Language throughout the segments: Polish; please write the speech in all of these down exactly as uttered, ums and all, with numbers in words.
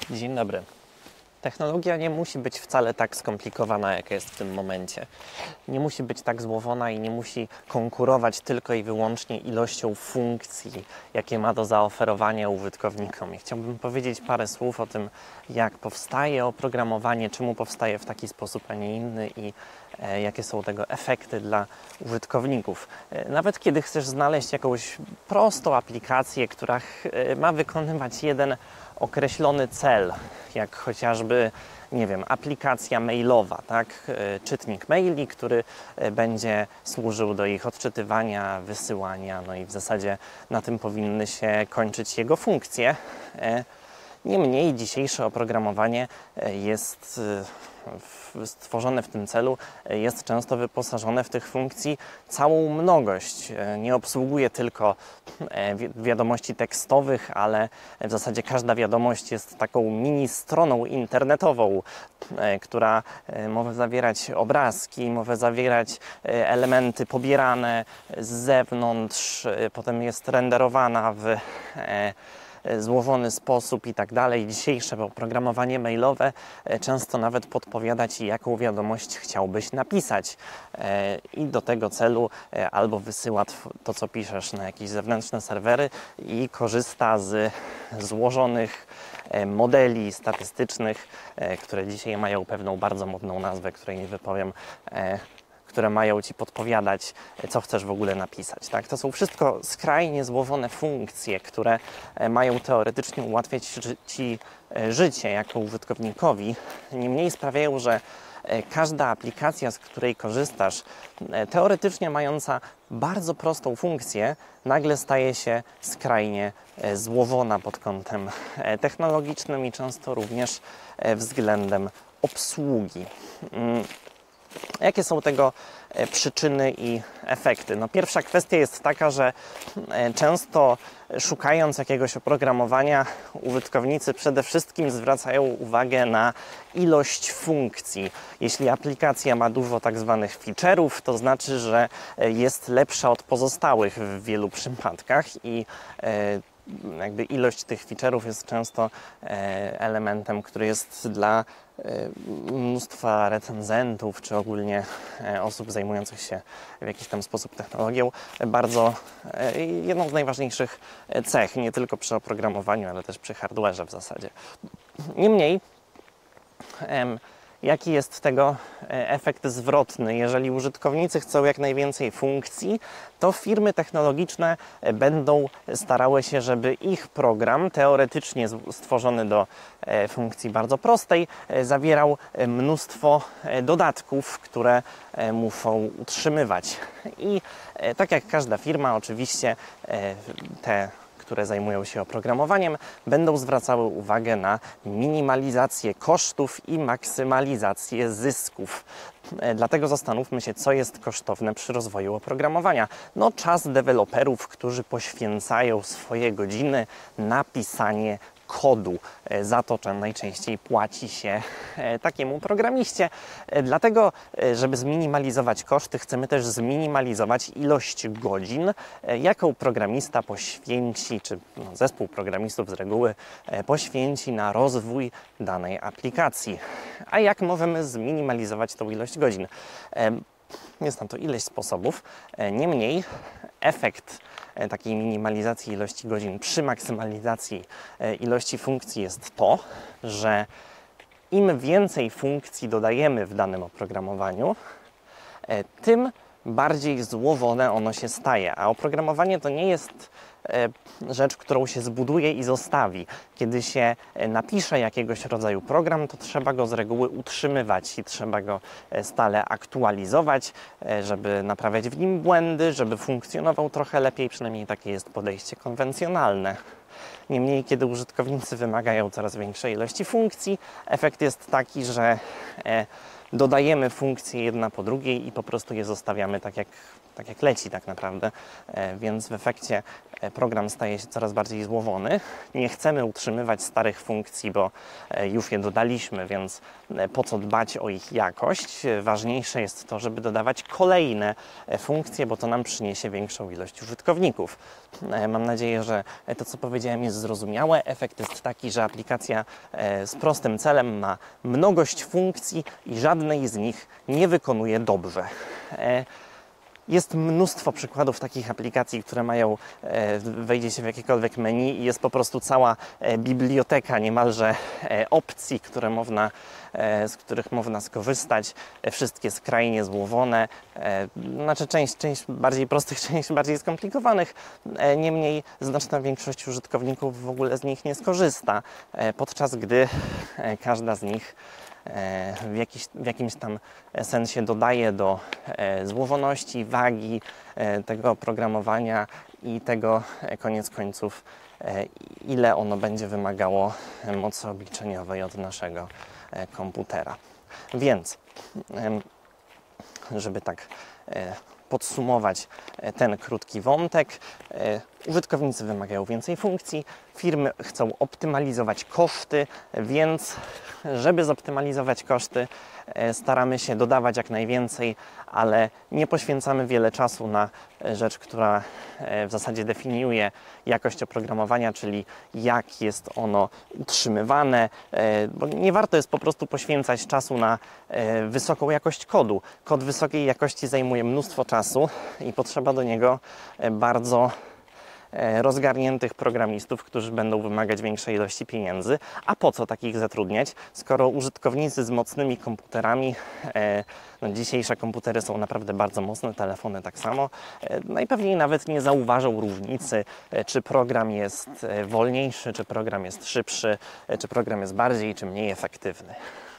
Dzień dobry. Technologia nie musi być wcale tak skomplikowana, jaka jest w tym momencie. Nie musi być tak złożona i nie musi konkurować tylko i wyłącznie ilością funkcji, jakie ma do zaoferowania użytkownikom. I chciałbym powiedzieć parę słów o tym, jak powstaje oprogramowanie, czemu powstaje w taki sposób, a nie inny i e, jakie są tego efekty dla użytkowników. E, nawet kiedy chcesz znaleźć jakąś prostą aplikację, która e, ma wykonywać jeden określony cel, jak chociażby, nie wiem, aplikacja mailowa, tak? Czytnik maili, który będzie służył do ich odczytywania, wysyłania, no i w zasadzie na tym powinny się kończyć jego funkcje. Niemniej dzisiejsze oprogramowanie jest stworzone w tym celu, jest często wyposażone w tych funkcji całą mnogość. Nie obsługuje tylko wiadomości tekstowych, ale w zasadzie każda wiadomość jest taką mini stroną internetową, która może zawierać obrazki, może zawierać elementy pobierane z zewnątrz, potem jest renderowana w złożony sposób i tak dalej. Dzisiejsze oprogramowanie mailowe często nawet podpowiada Ci, jaką wiadomość chciałbyś napisać. I do tego celu albo wysyła to, co piszesz, na jakieś zewnętrzne serwery i korzysta z złożonych modeli statystycznych, które dzisiaj mają pewną bardzo modną nazwę, której nie wypowiem, które mają Ci podpowiadać, co chcesz w ogóle napisać. Tak? To są wszystko skrajnie złożone funkcje, które mają teoretycznie ułatwiać Ci życie jako użytkownikowi. Niemniej sprawiają, że każda aplikacja, z której korzystasz, teoretycznie mająca bardzo prostą funkcję, nagle staje się skrajnie złożona pod kątem technologicznym i często również względem obsługi. Jakie są tego przyczyny i efekty? No, pierwsza kwestia jest taka, że często szukając jakiegoś oprogramowania, użytkownicy przede wszystkim zwracają uwagę na ilość funkcji. Jeśli aplikacja ma dużo tak zwanych feature'ów, to znaczy, że jest lepsza od pozostałych w wielu przypadkach i jakby ilość tych feature'ów jest często elementem, który jest dla mnóstwa recenzentów, czy ogólnie osób zajmujących się w jakiś tam sposób technologią, bardzo jedną z najważniejszych cech, nie tylko przy oprogramowaniu, ale też przy hardware'ze w zasadzie. Niemniej, jaki jest tego efekt zwrotny? Jeżeli użytkownicy chcą jak najwięcej funkcji, to firmy technologiczne będą starały się, żeby ich program, teoretycznie stworzony do funkcji bardzo prostej, zawierał mnóstwo dodatków, które muszą utrzymywać. I tak jak każda firma, oczywiście te które zajmują się oprogramowaniem, będą zwracały uwagę na minimalizację kosztów i maksymalizację zysków. Dlatego zastanówmy się, co jest kosztowne przy rozwoju oprogramowania. No, czas deweloperów, którzy poświęcają swoje godziny na pisanie kodu. Za to najczęściej płaci się takiemu programiście. Dlatego, żeby zminimalizować koszty, chcemy też zminimalizować ilość godzin, jaką programista poświęci, czy no, zespół programistów z reguły poświęci na rozwój danej aplikacji. A jak możemy zminimalizować tą ilość godzin? Jest na to ileś sposobów. Niemniej efekt takiej minimalizacji ilości godzin przy maksymalizacji ilości funkcji jest to, że im więcej funkcji dodajemy w danym oprogramowaniu, tym bardziej złożone ono się staje. A oprogramowanie to nie jest rzecz, którą się zbuduje i zostawi. Kiedy się napisze jakiegoś rodzaju program, to trzeba go z reguły utrzymywać i trzeba go stale aktualizować, żeby naprawiać w nim błędy, żeby funkcjonował trochę lepiej, przynajmniej takie jest podejście konwencjonalne. Niemniej, kiedy użytkownicy wymagają coraz większej ilości funkcji, efekt jest taki, że dodajemy funkcje jedna po drugiej i po prostu je zostawiamy tak jak, tak jak leci tak naprawdę, więc w efekcie program staje się coraz bardziej złowony. Nie chcemy utrzymywać starych funkcji, bo już je dodaliśmy, więc po co dbać o ich jakość? Ważniejsze jest to, żeby dodawać kolejne funkcje, bo to nam przyniesie większą ilość użytkowników. Mam nadzieję, że to, co powiedziałem, jest zrozumiałe. Efekt jest taki, że aplikacja z prostym celem ma mnogość funkcji i żadnej z nich nie wykonuje dobrze. Jest mnóstwo przykładów takich aplikacji, które mają, wejdzie się w jakiekolwiek menu i jest po prostu cała biblioteka niemalże opcji, które można, z których można skorzystać. Wszystkie skrajnie złożone, znaczy część, część bardziej prostych, część bardziej skomplikowanych. Niemniej znaczna większość użytkowników w ogóle z nich nie skorzysta, podczas gdy każda z nich w, jakiś, w jakimś tam sensie dodaje do złożoności, wagi tego oprogramowania i tego koniec końców, ile ono będzie wymagało mocy obliczeniowej od naszego komputera. Więc, żeby tak podsumować ten krótki wątek, użytkownicy wymagają więcej funkcji, firmy chcą optymalizować koszty, więc żeby zoptymalizować koszty, staramy się dodawać jak najwięcej, ale nie poświęcamy wiele czasu na rzecz, która w zasadzie definiuje jakość oprogramowania, czyli jak jest ono utrzymywane, bo nie warto jest po prostu poświęcać czasu na wysoką jakość kodu. Kod wysokiej jakości zajmuje mnóstwo czasu i potrzeba do niego bardzo rozgarniętych programistów, którzy będą wymagać większej ilości pieniędzy. A po co takich zatrudniać, skoro użytkownicy z mocnymi komputerami, no dzisiejsze komputery są naprawdę bardzo mocne, telefony tak samo, najpewniej nawet nie zauważą różnicy, czy program jest wolniejszy, czy program jest szybszy, czy program jest bardziej, czy mniej efektywny.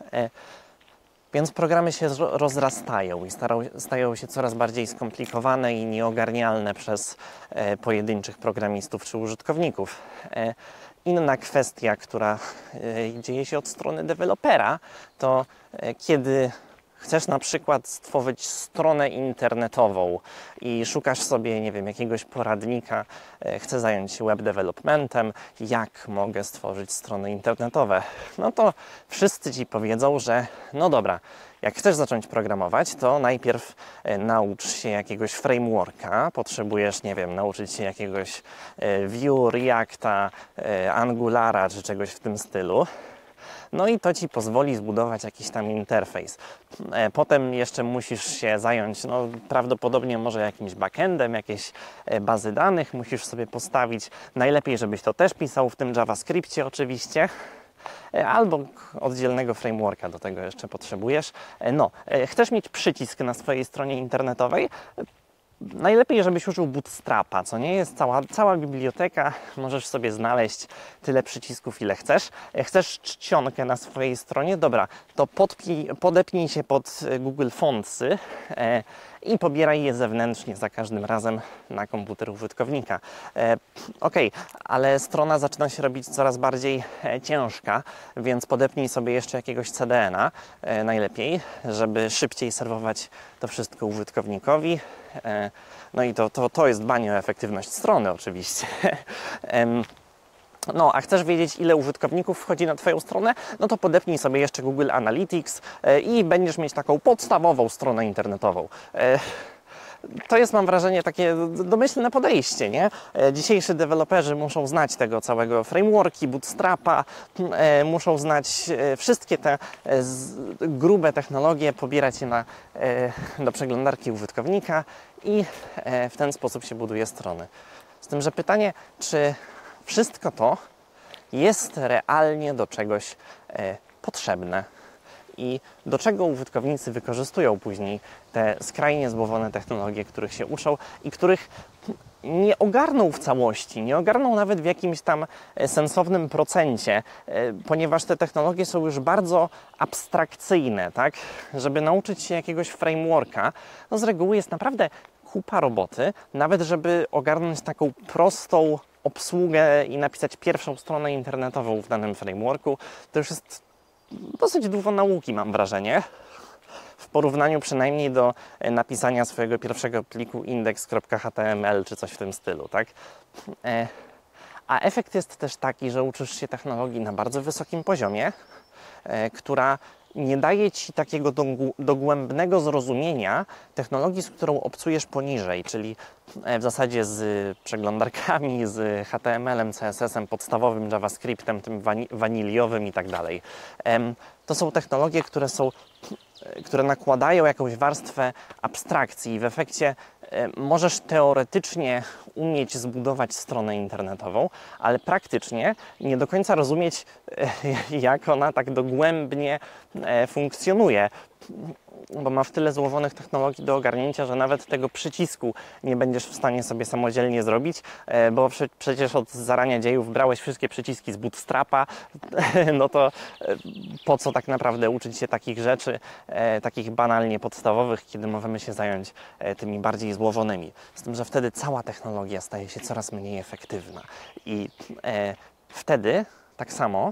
Więc programy się rozrastają i stają się coraz bardziej skomplikowane i nieogarnialne przez e, pojedynczych programistów czy użytkowników. E, inna kwestia, która e, dzieje się od strony dewelopera, to e, kiedy chcesz na przykład stworzyć stronę internetową i szukasz sobie, nie wiem, jakiegoś poradnika, e, chcę zająć się web developmentem, jak mogę stworzyć strony internetowe, no to wszyscy Ci powiedzą, że no dobra, jak chcesz zacząć programować, to najpierw e, naucz się jakiegoś frameworka, potrzebujesz, nie wiem, nauczyć się jakiegoś e, Vue, Reacta, e, Angulara czy czegoś w tym stylu. No i to Ci pozwoli zbudować jakiś tam interfejs. Potem jeszcze musisz się zająć, no prawdopodobnie może jakimś backendem, jakieś bazy danych musisz sobie postawić. Najlepiej, żebyś to też pisał w tym JavaScriptie oczywiście. Albo oddzielnego frameworka do tego jeszcze potrzebujesz. No, chcesz mieć przycisk na swojej stronie internetowej? Najlepiej, żebyś użył Bootstrapa, co nie jest cała, cała biblioteka, możesz sobie znaleźć tyle przycisków, ile chcesz. Chcesz czcionkę na swojej stronie? Dobra, to podpij, podepnij się pod Google Fontsy e, i pobieraj je zewnętrznie za każdym razem na komputer użytkownika. E, ok, ale strona zaczyna się robić coraz bardziej e, ciężka, więc podepnij sobie jeszcze jakiegoś C D N-a e, najlepiej, żeby szybciej serwować to wszystko użytkownikowi. E, no i to, to, to jest dbanie o efektywność strony oczywiście. No, a chcesz wiedzieć, ile użytkowników wchodzi na Twoją stronę? No to podepnij sobie jeszcze Google Analytics i będziesz mieć taką podstawową stronę internetową. To jest, mam wrażenie, takie domyślne podejście, nie? Dzisiejsi deweloperzy muszą znać tego całego frameworki, Bootstrapa, muszą znać wszystkie te grube technologie, pobierać je na, do przeglądarki użytkownika i w ten sposób się buduje strony. Z tym, że pytanie, czy wszystko to jest realnie do czegoś e, potrzebne i do czego użytkownicy wykorzystują później te skrajnie złożone technologie, których się uczą i których nie ogarną w całości, nie ogarną nawet w jakimś tam sensownym procencie, e, ponieważ te technologie są już bardzo abstrakcyjne, tak? Żeby nauczyć się jakiegoś frameworka, no z reguły jest naprawdę kupa roboty, nawet żeby ogarnąć taką prostą obsługę i napisać pierwszą stronę internetową w danym frameworku, to już jest dosyć dużo nauki, mam wrażenie. W porównaniu przynajmniej do napisania swojego pierwszego pliku index kropka h t m l czy coś w tym stylu, tak? A efekt jest też taki, że uczysz się technologii na bardzo wysokim poziomie, która nie daje Ci takiego dogłębnego zrozumienia technologii, z którą obcujesz poniżej, czyli w zasadzie z przeglądarkami, z H T M L em, C S S em, podstawowym JavaScriptem, tym waniliowym i tak dalej. To są technologie, które są, które nakładają jakąś warstwę abstrakcji i w efekcie możesz teoretycznie umieć zbudować stronę internetową, ale praktycznie nie do końca rozumieć, jak ona tak dogłębnie funkcjonuje, bo ma w tyle złożonych technologii do ogarnięcia, że nawet tego przycisku nie będziesz w stanie sobie samodzielnie zrobić, bo przecież od zarania dziejów brałeś wszystkie przyciski z Bootstrapa, no to po co tak naprawdę uczyć się takich rzeczy, takich banalnie podstawowych, kiedy możemy się zająć tymi bardziej złożonymi. Z tym, że wtedy cała technologia staje się coraz mniej efektywna i wtedy tak samo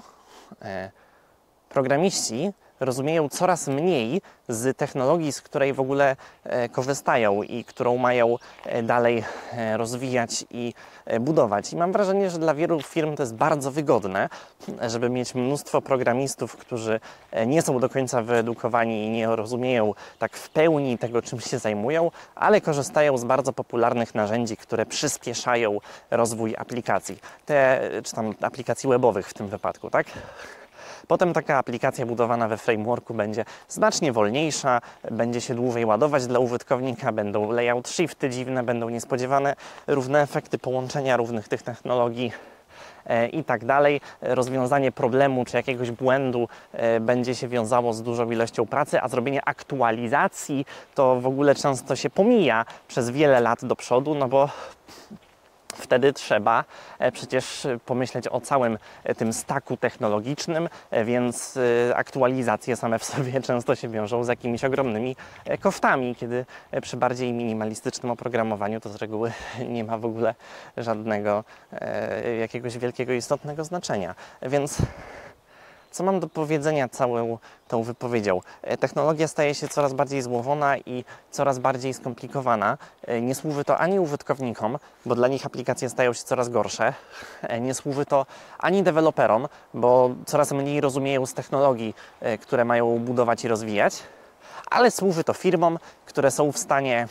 programiści rozumieją coraz mniej z technologii, z której w ogóle e, korzystają i którą mają e, dalej e, rozwijać i e, budować. I mam wrażenie, że dla wielu firm to jest bardzo wygodne, żeby mieć mnóstwo programistów, którzy e, nie są do końca wyedukowani i nie rozumieją tak w pełni tego, czym się zajmują, ale korzystają z bardzo popularnych narzędzi, które przyspieszają rozwój aplikacji. Te, czy tam aplikacji webowych w tym wypadku, tak? Potem taka aplikacja budowana we frameworku będzie znacznie wolniejsza, będzie się dłużej ładować dla użytkownika, będą layout shifty dziwne, będą niespodziewane równe efekty połączenia różnych tych technologii e, i tak dalej. Rozwiązanie problemu czy jakiegoś błędu e, będzie się wiązało z dużą ilością pracy, a zrobienie aktualizacji to w ogóle często się pomija przez wiele lat do przodu, no bo wtedy trzeba przecież pomyśleć o całym tym staku technologicznym, więc aktualizacje same w sobie często się wiążą z jakimiś ogromnymi kosztami, kiedy przy bardziej minimalistycznym oprogramowaniu to z reguły nie ma w ogóle żadnego jakiegoś wielkiego, istotnego znaczenia. Więc co mam do powiedzenia całą tą wypowiedzią? Technologia staje się coraz bardziej złożona i coraz bardziej skomplikowana. Nie służy to ani użytkownikom, bo dla nich aplikacje stają się coraz gorsze. Nie służy to ani deweloperom, bo coraz mniej rozumieją z technologii, które mają budować i rozwijać. Ale służy to firmom, które są w stanie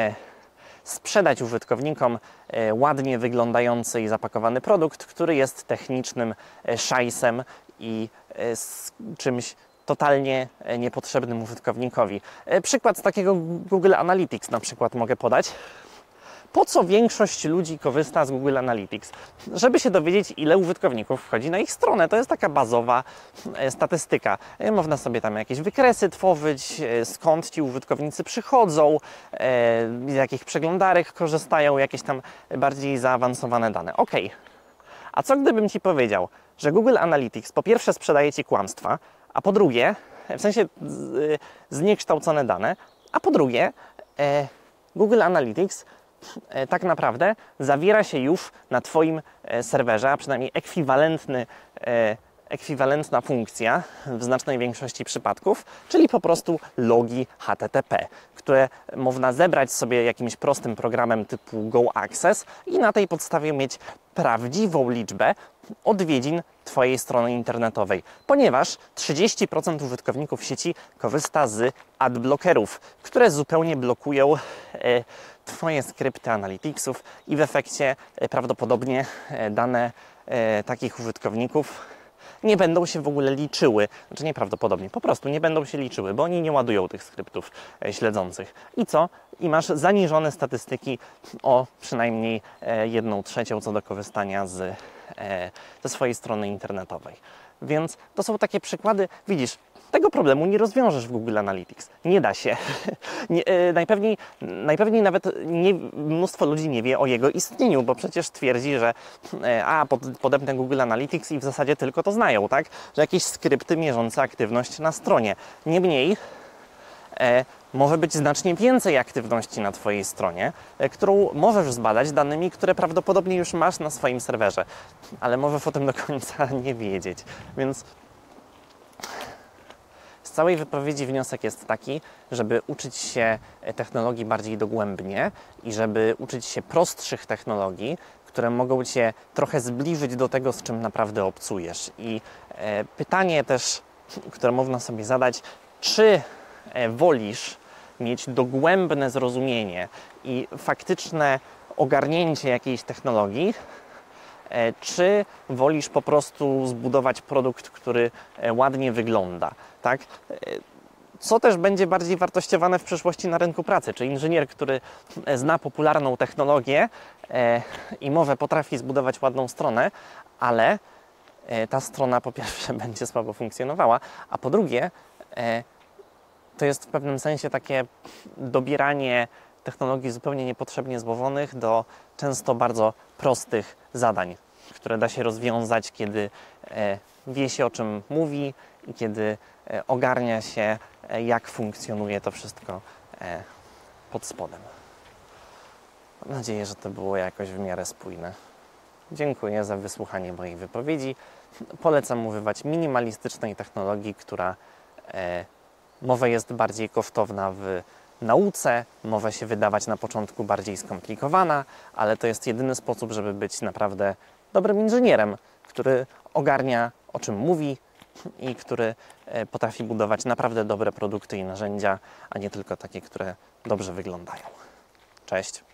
sprzedać użytkownikom ładnie wyglądający i zapakowany produkt, który jest technicznym szajsem i z czymś totalnie niepotrzebnym użytkownikowi. Przykład z takiego Google Analytics na przykład mogę podać. Po co większość ludzi korzysta z Google Analytics? Żeby się dowiedzieć, ile użytkowników wchodzi na ich stronę. To jest taka bazowa statystyka. Można sobie tam jakieś wykresy tworzyć, skąd ci użytkownicy przychodzą, z jakich przeglądarek korzystają, jakieś tam bardziej zaawansowane dane. Ok. A co gdybym Ci powiedział, że Google Analytics po pierwsze sprzedaje Ci kłamstwa, a po drugie, w sensie zniekształcone dane, a po drugie Google Analytics tak naprawdę zawiera się już na Twoim serwerze, a przynajmniej ekwiwalentny, ekwiwalentna funkcja w znacznej większości przypadków, czyli po prostu logi H T T P, które można zebrać sobie jakimś prostym programem typu Go Access i na tej podstawie mieć prawdziwą liczbę odwiedzin Twojej strony internetowej, ponieważ trzydzieści procent użytkowników sieci korzysta z adblockerów, które zupełnie blokują e, Twoje skrypty Analyticsów i w efekcie e, prawdopodobnie e, dane e, takich użytkowników nie będą się w ogóle liczyły, znaczy nieprawdopodobnie, po prostu nie będą się liczyły, bo oni nie ładują tych skryptów e, śledzących. I co? I masz zaniżone statystyki o przynajmniej e, jedną trzecią co do korzystania z, e, ze swojej strony internetowej. Więc to są takie przykłady, widzisz, tego problemu nie rozwiążesz w Google Analytics. Nie da się. Nie, e, najpewniej, najpewniej nawet nie, mnóstwo ludzi nie wie o jego istnieniu, bo przecież twierdzi, że e, a, pod, podepnę Google Analytics i w zasadzie tylko to znają, tak? Że jakieś skrypty mierzące aktywność na stronie. Niemniej e, może być znacznie więcej aktywności na Twojej stronie, e, którą możesz zbadać danymi, które prawdopodobnie już masz na swoim serwerze, ale możesz o tym do końca nie wiedzieć. Więc Z całej wypowiedzi wniosek jest taki, żeby uczyć się technologii bardziej dogłębnie i żeby uczyć się prostszych technologii, które mogą Cię trochę zbliżyć do tego, z czym naprawdę obcujesz. I e, pytanie też, które można sobie zadać, czy e, wolisz mieć dogłębne zrozumienie i faktyczne ogarnięcie jakiejś technologii, e, czy wolisz po prostu zbudować produkt, który e, ładnie wygląda, tak? E, Co też będzie bardziej wartościowane w przyszłości na rynku pracy? Czy inżynier, który zna popularną technologię e, i mowę, potrafi zbudować ładną stronę, ale e, ta strona po pierwsze będzie słabo funkcjonowała, a po drugie e, to jest w pewnym sensie takie dobieranie technologii zupełnie niepotrzebnie złożonych do często bardzo prostych zadań, które da się rozwiązać, kiedy e, wie się, o czym mówi i kiedy e, ogarnia się, e, jak funkcjonuje to wszystko e, pod spodem. Mam nadzieję, że to było jakoś w miarę spójne. Dziękuję za wysłuchanie mojej wypowiedzi. Polecam używać minimalistycznej technologii, która e, może jest bardziej kosztowna w nauce, może się wydawać na początku bardziej skomplikowana, ale to jest jedyny sposób, żeby być naprawdę dobrym inżynierem, który ogarnia, o czym mówi i który potrafi budować naprawdę dobre produkty i narzędzia, a nie tylko takie, które dobrze wyglądają. Cześć!